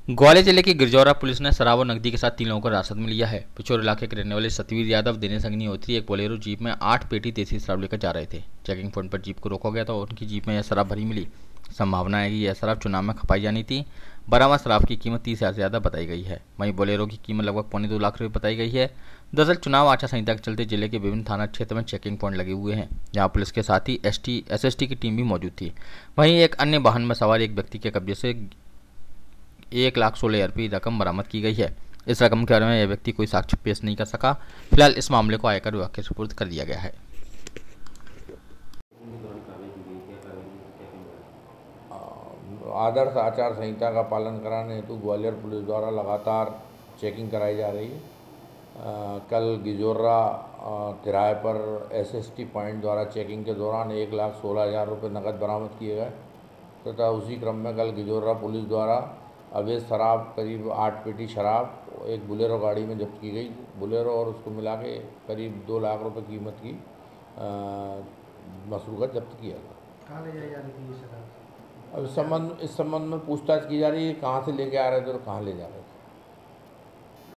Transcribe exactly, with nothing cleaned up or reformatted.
ग्वालियर जिले की गिरजौरा पुलिस ने शराब और नकदी के साथ तीन लोगों को हिरासत में लिया है। पिछोर इलाके के रहने वाले सतवीर यादव, दिनेश अग्निहोत्री एक बोलेरो जीप में आठ पेटी देसी शराब लेकर जा रहे थे। चेकिंग पॉइंट पर जीप को रोका गया तो उनकी जीप में यह शराब भरी मिली। संभावना है कि यह शराब चुनाव में खपाई जानी थी। बरामद शराब की कीमत तीस हजार से ज्यादा बताई गई है। वहीं बोलेरो की कीमत लगभग पौने दो लाख रुपए बताई गई है। दरअसल चुनाव आचार संहिता के चलते जिले के विभिन्न थाना क्षेत्र में चेकिंग पॉइंट लगे हुए हैं, जहां पुलिस के साथ ही S T S S T की टीम भी मौजूद थी। वहीं एक अन्य वाहन में सवार एक व्यक्ति के कब्जे से एक लाख सोलह हजार रुपये रकम बरामद की गई है। इस रकम के बारे में यह व्यक्ति कोई साक्ष्य पेश नहीं कर सका। फिलहाल इस मामले को आयकर विभाग के सुपुर्द कर दिया गया है। आदर्श आचार संहिता का पालन कराने हेतु ग्वालियर पुलिस द्वारा लगातार चेकिंग कराई जा रही है। आ, कल गिजोर्रा तिराहे पर एसएसटी पॉइंट द्वारा चेकिंग के दौरान एक लाख सोलह हज़ार रुपये नकद बरामद किए गए तथा उसी क्रम में कल गिजोर्रा पुलिस द्वारा अवैध शराब करीब आठ पेटी शराब एक बुलेरो गाड़ी में जब्त की गई। बुलेरो और उसको मिला के करीब दो लाख रुपए कीमत की मसरूक़त जब्त किया गया। कहाँ ले जाई जा रही थी ये शराब? अब इस संबंध इस संबंध में पूछताछ की जा रही है, कहाँ से लेके आ रहे थे और कहाँ ले जा रहे थे।